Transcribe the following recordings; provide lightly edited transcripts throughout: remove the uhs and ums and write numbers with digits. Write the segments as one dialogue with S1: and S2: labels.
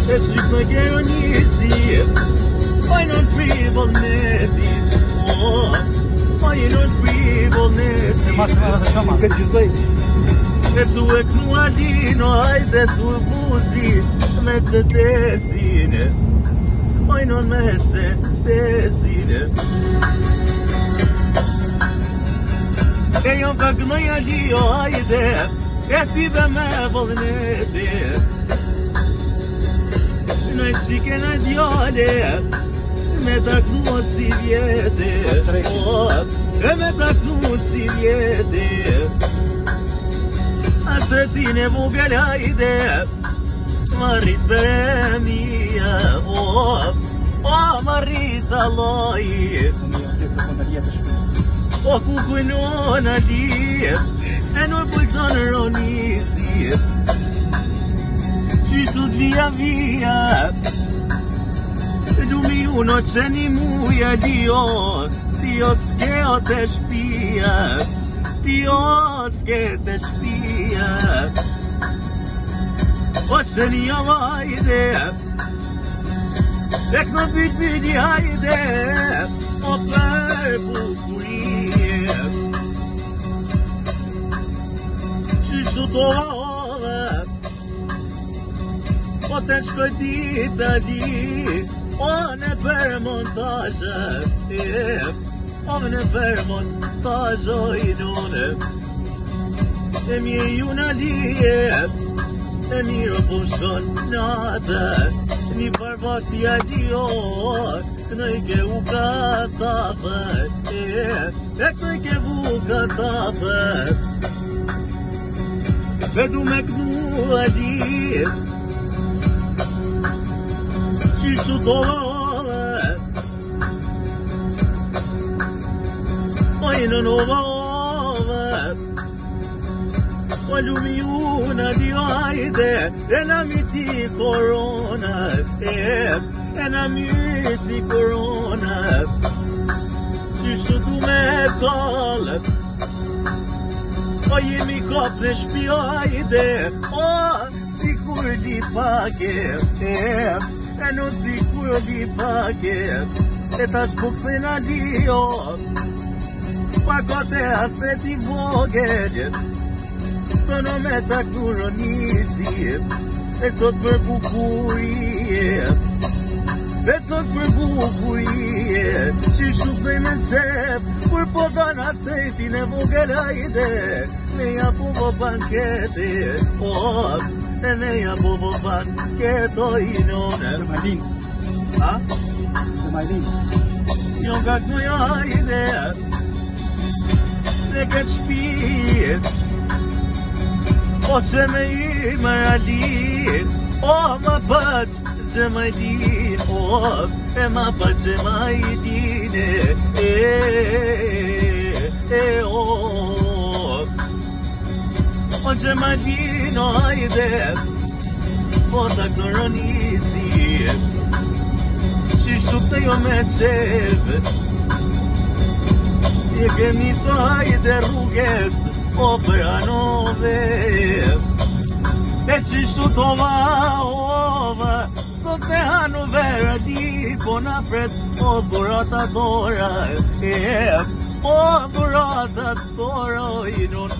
S1: E shqip në keronisi Majnon pri volnetit Majnon pri volnetit
S2: Këtë gjysoj
S1: E tu e knu alino Hajde tu buzi Me të desine Majnon me se desine E jon ka kënoj alio Hajde E tibe me volnetit Në i qike në djale Me taknu si vjete E me taknu si vjete Asretin e vogel hajde Marit për e mija Marit alloj Ku kujnon alip E nuk kujton ronisi Qishtu via via Lumi uno që një muja Dio s'keo të shpia Dio s'ke të shpia O që një vajde E kënë bëjt hajde O për bukurie Qishtu të O të shkoj dita di O në për montajë O në për montajë I dune E mje ju në lijet E miro po shkon natë Një barbakja dio Në i ke u ka tapë E në i ke u ka tapë E du me kënu a dit Qishtu të vave Ojnë në vave O lumi una dio hajde E na miti korona E na miti korona Qishtu tu me kalët O jemi kap në shpio hajde O sikur di pake E në sikur di pake E ta shpuksin a dio Pa kote aseti vogel Të në me ta kuronisi E sot për bukurie E sot për bukurie Që shupej me qep Për po dan asetin e vogel hajde Ne ja po bankete E ne ja po banketo I none
S2: Së majlin
S1: Ha?
S2: Së majlin
S1: Jo nga kënoj hajde Ne këtë shpit O që me I më ralin O më pëq që më din E më pëq që më I din O që më din o hajde O të këronisi Qishtu të jo me qeve E kemi të hajde rruges O për anove E qishtu të ova Sot të hanove Di po na pret O burata dora O burata dora I non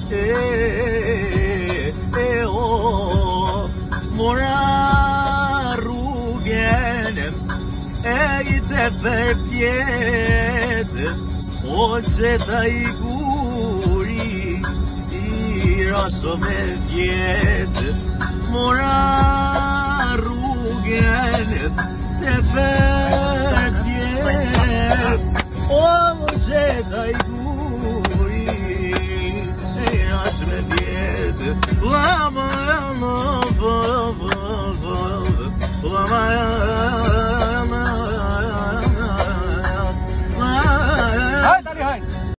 S1: Mora rrugën E I të përpjetë O që ta I guri I raso me vjetë Mora rrugën Të përpjetë